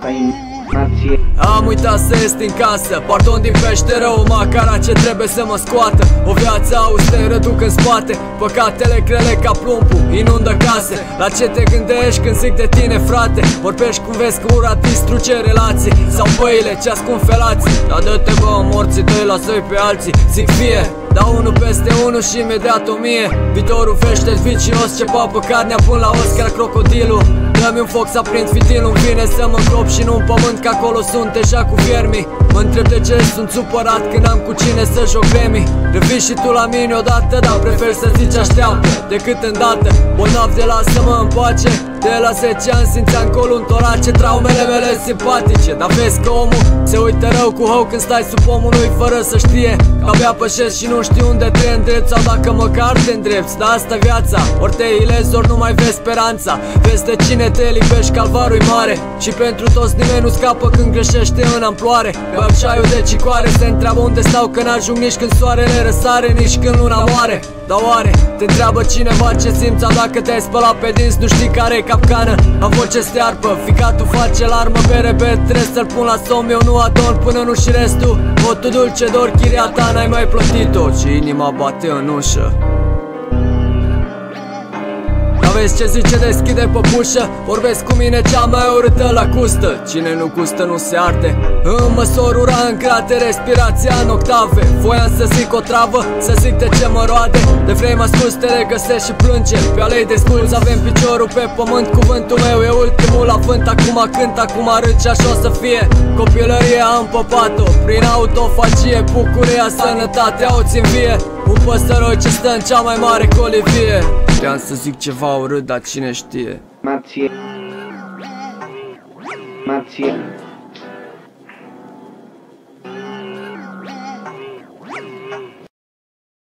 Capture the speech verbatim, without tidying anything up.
asta e nație. Am uitat să ies din casă, pardon din peșteră, o macara ce trebuie să mă scoată. O viață austeră duc în spate, păcatele grele ca plumbul inundă case. La ce te gândești când zic de tine, frate? Vorbești cum vezi că ura distruge relații, sau băile ce ascund felații. Dar dă-te bă, morții tăi, lasă-i pe alții. Zic fie, dau unul peste unul și imediat o mie. Viitorul veștet vicios ce papă carnea până la os, chiar crocodilul. Dă-mi un foc să aprind fitilul, îmi vine să mă îngrop și nu în pământ, că acolo sunt deja cu viermii. Mă întreb de ce sunt supărat când am cu cine să joc gremii. Revii și tu la mine odată, dar prefer să zici așteaptă decât îndată. Bolnav de lasă-mă în pace, de la zece ani simțeam colul în torace. Traumele mele simpatice, dar vezi că omul se uită rău cu hău când stai sub pomul lui fără să știe că abia pășesc și nu știu unde te îndrepți, sau dacă măcar te îndrepți. Dar asta viața, ori te ilezi, ori nu mai vezi speranța. Vezi de cine te lipești, calvarul mare și pentru toți nimeni nu scapă când greșește în amploare. Băpșaiul de cicoare se întreabă unde stau, că n-ajung nici când soarele răsare, nici când luna moare. Dar oare te întreabă cineva ce simți, sau dacă te-ai spălat pe dinți nu știi care e capcană? Am voce stearpă, ficatul face larmă, bere bet, trebuie să-l pun la somn, eu nu adorm până nu și restul. Votul dulce dor, chiria ta n-ai mai plătit-o și inima bate în ușă. Vezi ce zice, deschide păpușă, vorbesc cu mine cea mai urâtă la custă. Cine nu gustă nu se arde. În măsorura în crate, respirația în octave. Voiam să zic o travă, să zic de ce mă roade. De vrei mă ascult, te regăsești și plânge. Pe alei de sculți avem piciorul pe pământ, cuvântul meu e ultimul la vânt. Acum cânt, acum râd și așa o să fie. Copilăria am păpat-o prin autofagie, bucuria, sănătatea o țin vie. Un păsăroi ce stă în cea mai mare colivie. Vreau să zic ceva urât, dar cine știe. Nație. Nație.